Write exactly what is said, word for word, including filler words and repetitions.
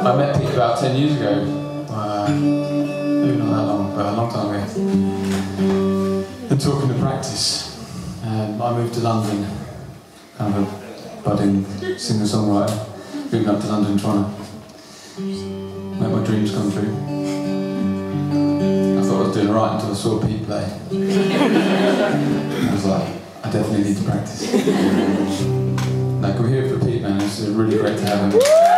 I met Pete about ten years ago. Uh, maybe not that long, but a long time ago. And talking to practice. Um, I moved to London, kind of a budding singer-songwriter. Moving up to London, trying to make my dreams come true. I thought I was doing right until I saw Pete play. I was like, I definitely need to practice. Like, we're here for Pete, man. It's really great to have him.